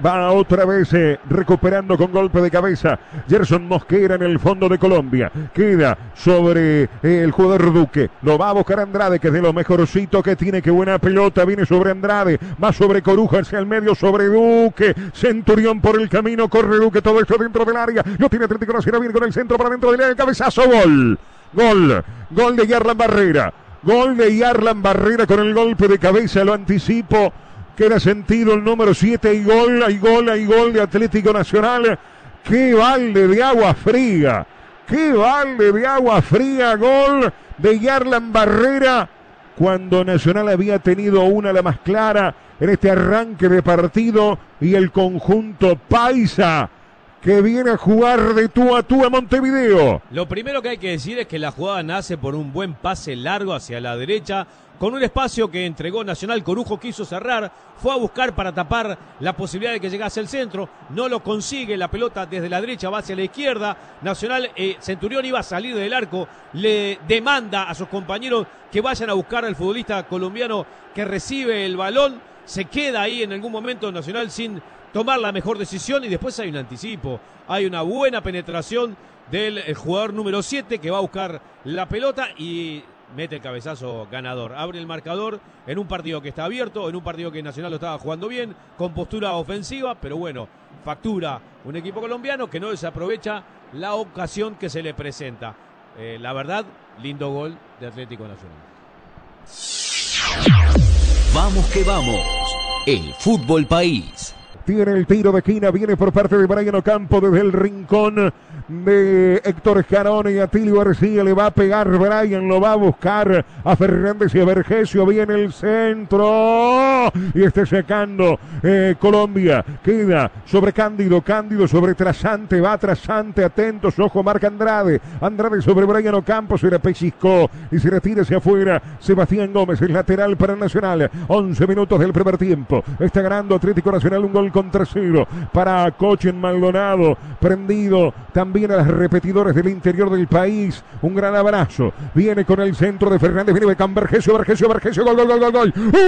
Va otra vez recuperando con golpe de cabeza Gerson Mosquera en el fondo de Colombia. Queda sobre el jugador Duque. Lo va a buscar Andrade, que es de lo mejorcito que tiene. Qué buena pelota. Viene sobre Andrade. Va sobre Coruja hacia el medio sobre Duque. Centurión por el camino. Corre Duque. Todo esto dentro del área. Lo tiene Atlético Nacional. Viene con el centro para dentro del área. Cabezazo. Gol. Gol de Yarlan Barrera. Gol de Yarlan Barrera con el golpe de cabeza. Lo anticipo. Queda sentido el número 7. Hay gol de Atlético Nacional. ¡Qué balde de agua fría! ¡Qué balde de agua fría! Gol de Yarlan Barrera. Cuando Nacional había tenido una, la más clara, en este arranque de partido. Y el conjunto paisa, que viene a jugar de tú a tú a Montevideo. Lo primero que hay que decir es que la jugada nace por un buen pase largo hacia la derecha, con un espacio que entregó Nacional. Corujo quiso cerrar, fue a buscar para tapar la posibilidad de que llegase al centro, no lo consigue, la pelota desde la derecha va hacia la izquierda. Nacional, Centurión iba a salir del arco, le demanda a sus compañeros que vayan a buscar al futbolista colombiano que recibe el balón, se queda ahí en algún momento Nacional sin tomar la mejor decisión, y después hay un anticipo, hay una buena penetración del jugador número 7 que va a buscar la pelota y mete el cabezazo ganador. Abre el marcador en un partido que está abierto, en un partido que Nacional lo estaba jugando bien, con postura ofensiva, pero bueno, factura un equipo colombiano que no desaprovecha la ocasión que se le presenta. La verdad, lindo gol de Atlético Nacional. Vamos que vamos, el fútbol país. Tiene el tiro de esquina, viene por parte de Brian Ocampo desde el rincón de Héctor Jarón y Atilio García. Le va a pegar Brian, lo va a buscar a Fernández y a Vergesio. Viene el centro y está sacando Colombia. Queda sobre Cándido, Cándido sobre Trasante, va Trasante, atentos, ojo, marca Andrade. Andrade sobre Brian Ocampo, se le pellizcó y se retira hacia afuera. Sebastián Gómez, el lateral para Nacional. 11 minutos del primer tiempo. Está ganando Atlético Nacional un gol contra 0 para Cochen Maldonado, prendido también a las repetidores del interior del país. Un gran abrazo. Viene con el centro de Fernández, viene Beckham, Vergesio, gol.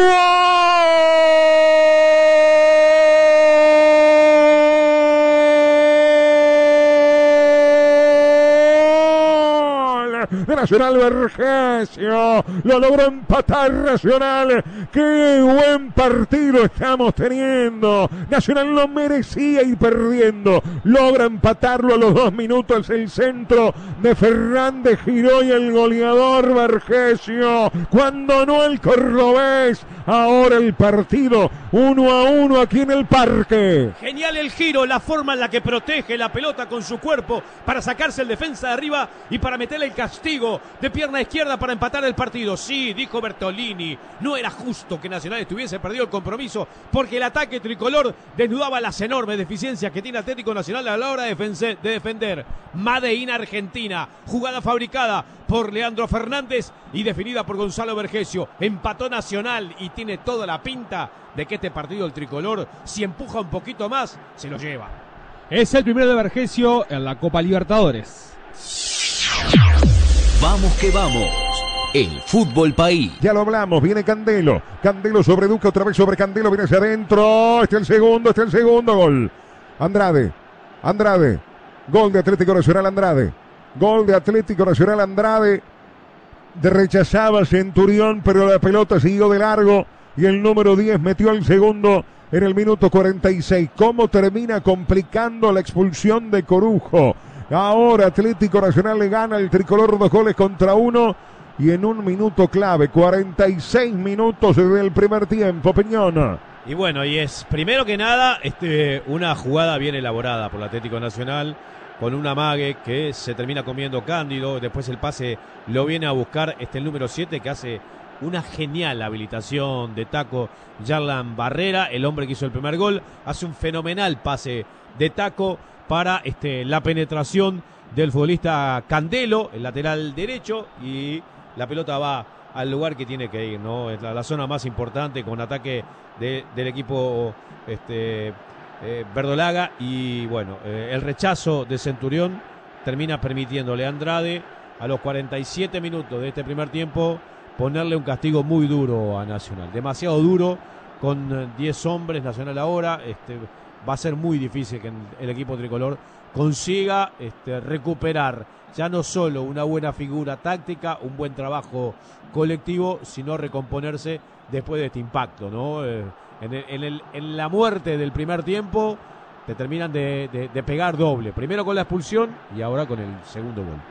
De Nacional, Vergesio lo logró empatar Nacional. Qué buen partido estamos teniendo. Nacional no merecía ir perdiendo, logra empatarlo a los 2 minutos. El centro de Fernández giró y el goleador Vergesio, cuando no el cordobés. Ahora el partido 1-1 aquí en el Parque. Genial el giro, la forma en la que protege la pelota con su cuerpo para sacarse el defensa de arriba y para meterle el castigo de pierna izquierda para empatar el partido. Sí, dijo Bertolini, no era justo que Nacional estuviese perdido el compromiso, porque el ataque tricolor desnudaba las enormes deficiencias que tiene Atlético Nacional a la hora de defender. Made in Argentina, jugada fabricada por Leandro Fernández y definida por Gonzalo Vergesio. Empató Nacional y tiene toda la pinta de que este partido el tricolor, si empuja un poquito más, se lo lleva. Es el primero de Vergesio en la Copa Libertadores. Vamos que vamos, el fútbol país. Ya lo hablamos, viene Candelo. Candelo sobre Duque, otra vez sobre Candelo, viene hacia adentro. Este es el segundo gol. Andrade. Gol de Atlético Nacional, Andrade. Gol de Atlético Nacional, Andrade. Rechazaba Centurión, pero la pelota siguió de largo. Y el número 10 metió el segundo en el minuto 46. ¿Cómo termina complicando la expulsión de Corujo? Ahora Atlético Nacional le gana al tricolor 2-1 y en un minuto clave, 46 minutos del primer tiempo, Peñón. Y bueno, y es primero que nada una jugada bien elaborada por el Atlético Nacional, con un amague que se termina comiendo Cándido. Después el pase lo viene a buscar el número 7, que hace una genial habilitación de taco. Yarlan Barrera, el hombre que hizo el primer gol, hace un fenomenal pase de taco para la penetración del futbolista Candelo, el lateral derecho, y la pelota va al lugar que tiene que ir, ¿no? Es la zona más importante, con ataque del equipo verdolaga. Y bueno, el rechazo de Centurión termina permitiéndole a Andrade a los 47 minutos de este primer tiempo ponerle un castigo muy duro a Nacional, demasiado duro, con 10 hombres Nacional ahora, va a ser muy difícil que el equipo tricolor consiga recuperar ya no solo una buena figura táctica, un buen trabajo colectivo, sino recomponerse después de este impacto, ¿no? En la muerte del primer tiempo te terminan de pegar doble, primero con la expulsión y ahora con el segundo gol.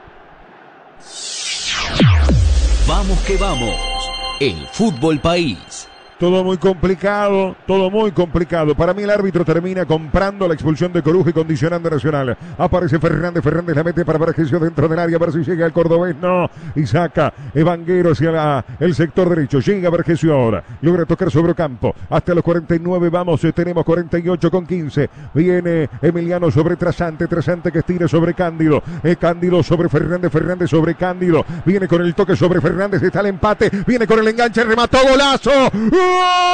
Vamos que vamos, el Fútbol País. Todo muy complicado, todo muy complicado. Para mí el árbitro termina comprando la expulsión de Corujo y condicionando a Nacional. Aparece Fernández la mete para Vergesio dentro del área, a ver si llega el cordobés, no. Y saca Vanguero hacia el sector derecho. Llega Vergesio ahora, logra tocar sobre campo. Hasta los 49 vamos, tenemos 48 con 15. Viene Emiliano sobre Trasante que estira sobre Cándido. Cándido sobre Fernández sobre Cándido. Viene con el toque sobre Fernández, está el empate. Viene con el enganche, remató, golazo. ¡Gol!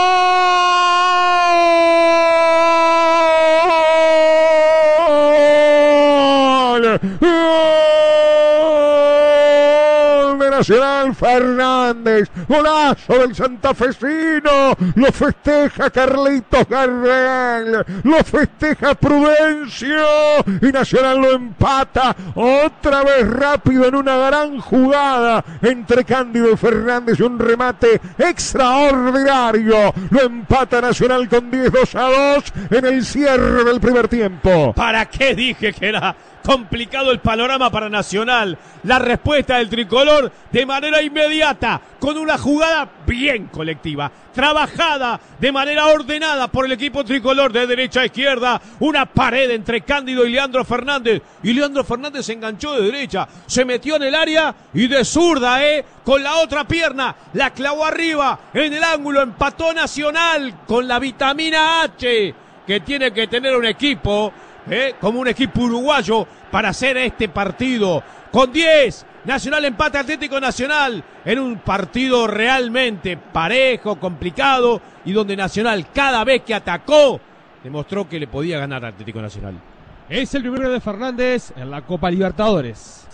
De Nacional, Fernández, golazo del santafesino, lo festeja Carlitos Gardel, lo festeja Prudencio y Nacional lo empata otra vez rápido en una gran jugada entre Cándido y Fernández, un remate extraordinario, lo empata Nacional con 10-2 en el cierre del primer tiempo. ¿Para qué dije que era complicado el panorama para Nacional? La respuesta del tricolor de manera inmediata, con una jugada bien colectiva, trabajada de manera ordenada por el equipo tricolor de derecha a izquierda, una pared entre Cándido y Leandro Fernández, y Leandro Fernández se enganchó de derecha, se metió en el área y de zurda, con la otra pierna, la clavó arriba, en el ángulo, empató Nacional con la vitamina H que tiene que tener un equipo, como un equipo uruguayo para hacer este partido. Con 10, Nacional empate Atlético Nacional en un partido realmente parejo, complicado, y donde Nacional cada vez que atacó demostró que le podía ganar a Atlético Nacional. Es el primero de Fernández en la Copa Libertadores.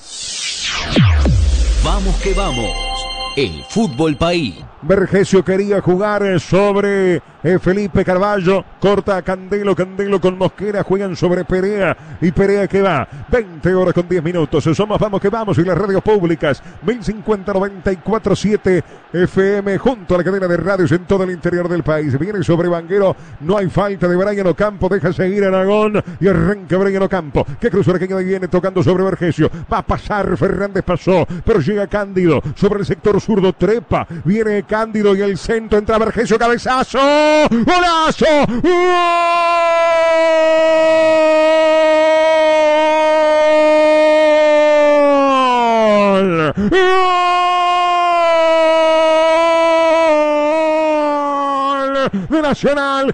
Vamos que vamos, el Fútbol País. Vergesio quería jugar sobre Felipe Carballo, corta a Candelo con Mosquera, juegan sobre Perea y Perea que va, 20 horas con 10 minutos, somos Vamos que vamos y las radios públicas, 1050 94.7 FM junto a la cadena de radios en todo el interior del país. Viene sobre Vanguero, no hay falta de Brian Ocampo, deja seguir Aragón y arranca Brian Ocampo, que cruzó la cañada y viene tocando sobre Vergesio, va a pasar, Fernández pasó, pero llega Cándido sobre el sector zurdo, trepa, viene Cándido y el centro, entra Vergesio, cabezazo, golazo, gol, gol de Nacional,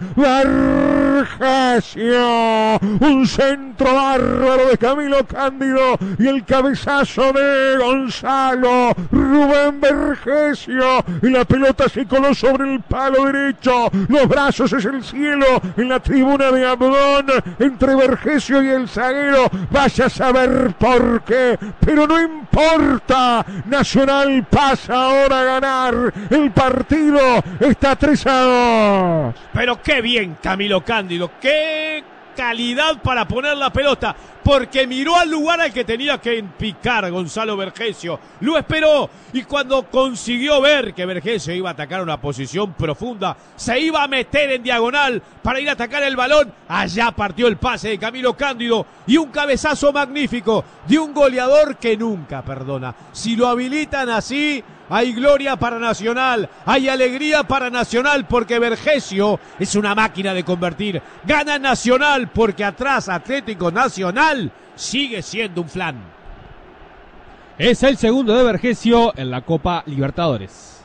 Vergesio, un centro bárbaro de Camilo Cándido y el cabezazo de Gonzalo Rubén Vergesio, y la pelota se coló sobre el palo derecho, los brazos es el cielo en la tribuna de Abdón entre Vergesio y el zaguero, vaya a saber por qué, pero no importa, Nacional pasa ahora a ganar el partido, está 3-2. Pero qué bien Camilo Cándido, qué calidad para poner la pelota, porque miró al lugar al que tenía que picar Gonzalo Vergesio, lo esperó, y cuando consiguió ver que Vergesio iba a atacar una posición profunda, se iba a meter en diagonal para ir a atacar el balón, allá partió el pase de Camilo Cándido y un cabezazo magnífico de un goleador que nunca perdona. Si lo habilitan así, hay gloria para Nacional, hay alegría para Nacional, porque Vergesio es una máquina de convertir. Gana Nacional porque atrás Atlético Nacional sigue siendo un flan. Es el segundo de Vergesio en la Copa Libertadores.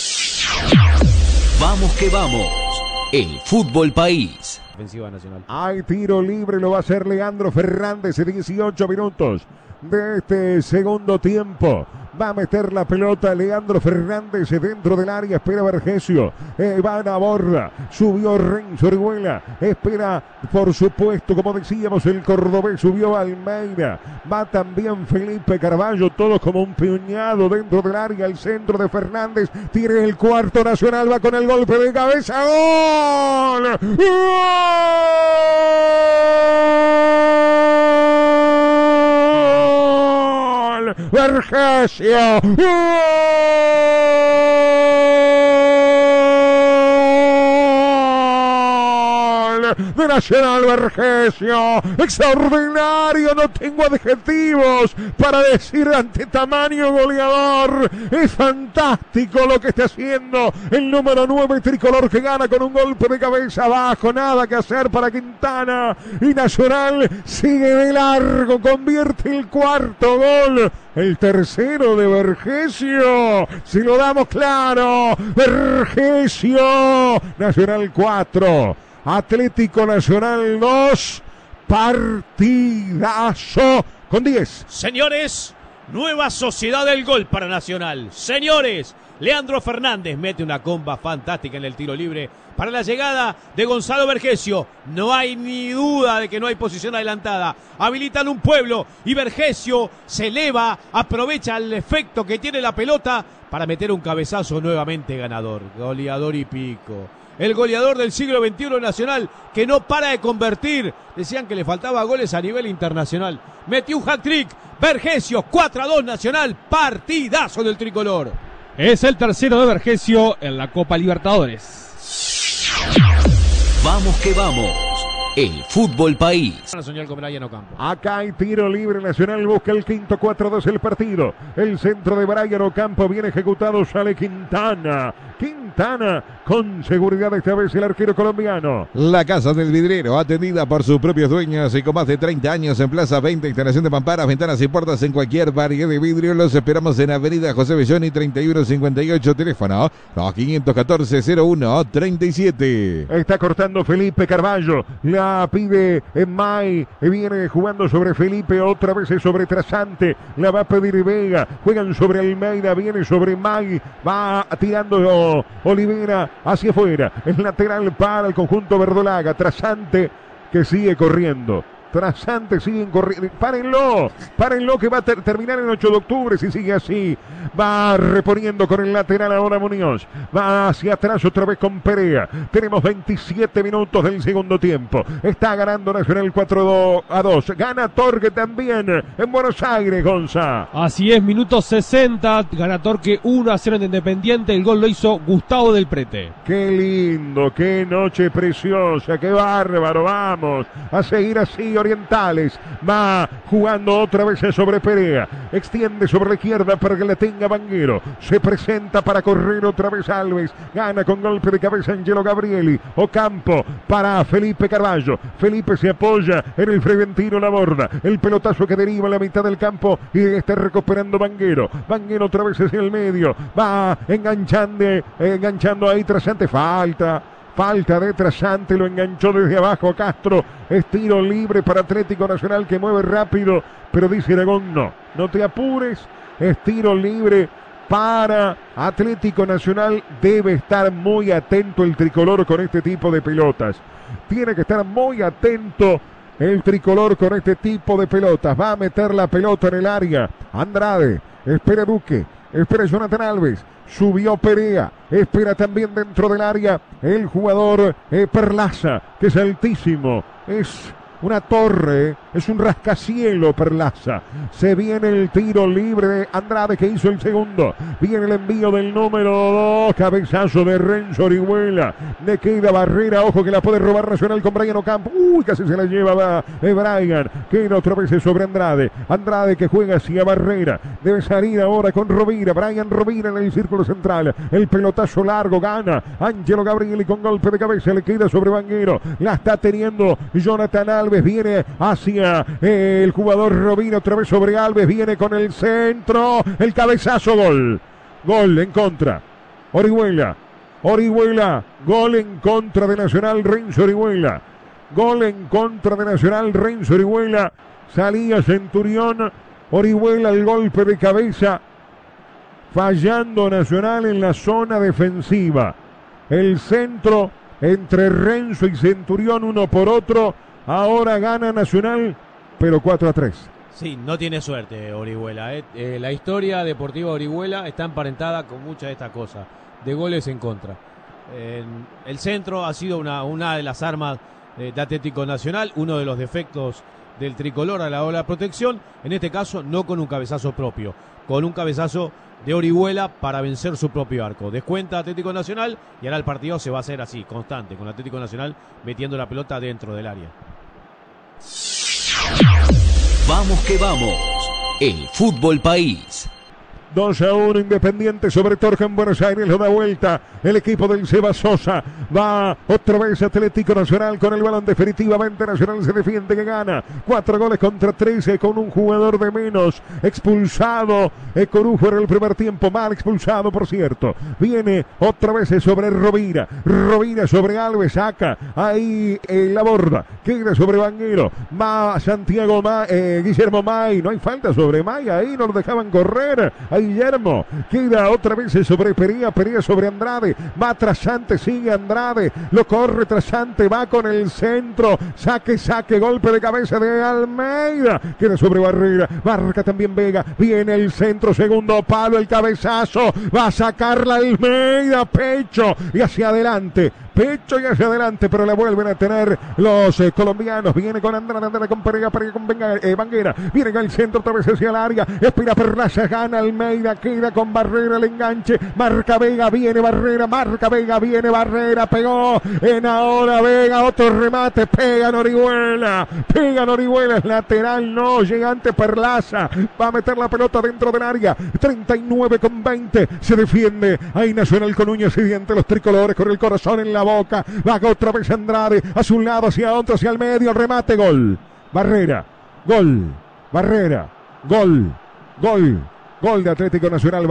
Vamos que vamos, el Fútbol País. Ofensiva Nacional. Hay tiro libre, lo va a hacer Leandro Fernández en 18 minutos de este segundo tiempo. Va a meter la pelota Leandro Fernández dentro del área, espera Vergesio, van a borda, subió Renzo Orihuela, espera por supuesto, como decíamos, el cordobés, subió Almeida, va también Felipe Carballo, todos como un puñado dentro del área, el centro de Fernández, tiene el cuarto, Nacional va con el golpe de cabeza, ¡gol! ¡Gol! Vergesio. De Nacional Vergesio, extraordinario, no tengo adjetivos para decir ante tamaño goleador. Es fantástico lo que está haciendo el número 9 tricolor, que gana con un golpe de cabeza abajo, nada que hacer para Quintana, y Nacional sigue de largo, convierte el cuarto gol. El tercero de Vergesio, si lo damos claro, Vergesio, Nacional 4, Atlético Nacional 2, partidazo con 10. Señores, nueva sociedad del gol para Nacional. Señores, Leandro Fernández mete una comba fantástica en el tiro libre para la llegada de Gonzalo Vergesio. No hay ni duda de que no hay posición adelantada. Habilitan un pueblo y Vergesio se eleva, aprovecha el efecto que tiene la pelota para meter un cabezazo nuevamente ganador. Goleador y pico. El goleador del siglo XXI Nacional, que no para de convertir. Decían que le faltaba goles a nivel internacional. Metió un hat-trick. Vergesio, 4-2 Nacional. Partidazo del tricolor. Es el tercero de Vergesio en la Copa Libertadores. Vamos que vamos. El fútbol país. Acá hay tiro libre. Nacional busca el quinto, 4-2 el partido. El centro de Brian Ocampo bien ejecutado. Sale Quintana. Quintana con seguridad, esta vez el arquero colombiano. La Casa del Vidriero, atendida por sus propios dueños y con más de 30 años en Plaza 20, instalación de mamparas, ventanas y puertas en cualquier variedad de vidrio. Los esperamos en Avenida José Belloni 3158, teléfono 514-01-37. Está cortando Felipe Carballo, la pide en May, viene jugando sobre Felipe, otra vez es sobre Trasante, la va a pedir Vega, juegan sobre Almeida, viene sobre May, va tirando Olivera hacia afuera, el lateral para el conjunto verdolaga. Trasante que sigue corriendo. Trasante siguen corriendo. Párenlo que va a terminar el 8 de octubre si sigue así. Va reponiendo con el lateral ahora Muñoz. Va hacia atrás otra vez con Perea. Tenemos 27 minutos del segundo tiempo. Está ganando Nacional 4-2. Gana Torque también en Buenos Aires, Gonza. Así es, minuto 60. Gana Torque 1-0 en Independiente. El gol lo hizo Gustavo del Prete. Qué lindo, qué noche preciosa, qué bárbaro. Vamos a seguir así. Orientales va jugando otra vez sobre Perea, extiende sobre la izquierda para que la tenga Vanguero, se presenta para correr otra vez Alves, gana con golpe de cabeza Angelo Gabrieli. Ocampo para Felipe Carballo, Felipe se apoya en el Freventino, la borda, el pelotazo que deriva en la mitad del campo y está recuperando Vanguero otra vez hacia el medio, va enganchando ahí Trasante, falta de Trasante, lo enganchó desde abajo Castro, es tiro libre para Atlético Nacional que mueve rápido, pero dice Aragón no te apures, es tiro libre para Atlético Nacional. Debe estar muy atento el tricolor con este tipo de pelotas, tiene que estar muy atento el tricolor con este tipo de pelotas. Va a meter la pelota en el área Andrade, espera Duque, espera Jonathan Alves, subió Perea, espera también dentro del área el jugador Perlaza, que es altísimo, es una torre, es un rascacielo Perlaza. Se viene el tiro libre de Andrade que hizo el segundo. Viene el envío del número 2, cabezazo de Renzo Orihuela. Le queda Barrera, ojo que la puede robar Nacional con Brian Ocampo. Uy, casi se la lleva Brian. Queda otra vez sobre Andrade. Andrade que juega hacia Barrera. Debe salir ahora con Rovira. Brian Rovira en el círculo central. El pelotazo largo gana Angelo Gabrieli con golpe de cabeza. Le queda sobre Vanguero. La está teniendo Jonathan Alves. Viene hacia el jugador Rovira, otra vez sobre Alves, viene con el centro, el cabezazo, gol en contra, Orihuela, gol en contra de Nacional, Renzo Orihuela, gol en contra de Nacional, Renzo Orihuela, salía Centurión, Orihuela el golpe de cabeza, fallando Nacional en la zona defensiva, el centro entre Renzo y Centurión uno por otro. Ahora gana Nacional, pero 4-3. Sí, no tiene suerte Orihuela. La historia deportiva de Orihuela está emparentada con muchas de estas cosas, de goles en contra. El centro ha sido una de las armas de Atlético Nacional, uno de los defectos del tricolor a la hora de la protección, en este caso no con un cabezazo propio, con un cabezazo de Orihuela para vencer su propio arco. Descuenta Atlético Nacional y ahora el partido se va a hacer así, constante, con Atlético Nacional metiendo la pelota dentro del área. Vamos que vamos, el fútbol país. 2-1 Independiente sobre Torca en Buenos Aires, lo da vuelta el equipo del Seba Sosa, va otra vez Atlético Nacional con el balón, definitivamente Nacional se defiende que gana, 4 goles contra 13 con un jugador de menos, expulsado Corujo en el primer tiempo, mal expulsado por cierto, viene otra vez sobre Rovira sobre Alves, saca ahí la borda, queda sobre Vanguero, Santiago Guillermo May, no hay falta sobre May, ahí no lo dejaban correr, Guillermo, queda otra vez sobre Perea sobre Andrade, va Trasante, sigue Andrade, lo corre Trasante, va con el centro, saque, golpe de cabeza de Almeida, queda sobre Barrera, marca también Vega, viene el centro, segundo palo, el cabezazo, va a sacarla Almeida, pecho y hacia adelante, pero la vuelven a tener los colombianos, viene con Andrade con Perea con Vanguera, viene en el centro otra vez hacia el área, espera Perlaza, gana Almeida, queda con Barrera el enganche, marca Vega, viene Barrera, pegó en ahora Vega, otro remate, pega Orihuela, es lateral, no, llegante Perlaza, va a meter la pelota dentro del área, 39-20, se defiende, ahí Nacional con uñas y dientes, los tricolores con el corazón en la boca, va otra vez Andrade, hacia un lado, hacia otro, hacia el medio, remate, gol, Barrera, gol de Atlético Nacional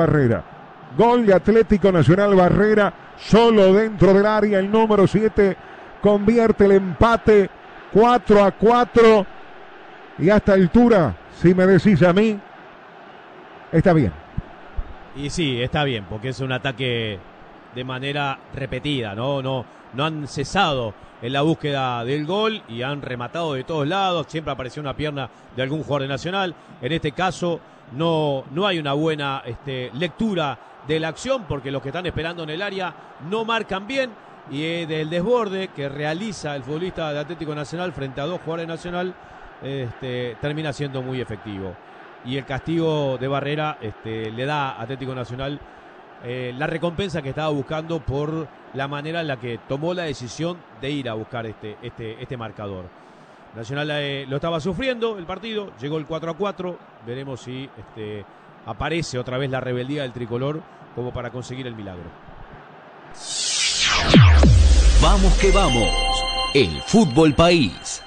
Barrera, solo dentro del área, el número 7 convierte el empate 4-4 y a esta altura, si me decís a mí, está bien. Y sí, está bien, porque es un ataque de manera repetida, no han cesado en la búsqueda del gol y han rematado de todos lados, siempre apareció una pierna de algún jugador de Nacional, en este caso no hay una buena lectura de la acción porque los que están esperando en el área no marcan bien y del desborde que realiza el futbolista de Atlético Nacional frente a dos jugadores de Nacional termina siendo muy efectivo y el castigo de Barrera le da a Atlético Nacional la recompensa que estaba buscando por la manera en la que tomó la decisión de ir a buscar este marcador. Nacional lo estaba sufriendo el partido, llegó el 4-4, veremos si aparece otra vez la rebeldía del tricolor como para conseguir el milagro. Vamos que vamos, el fútbol país.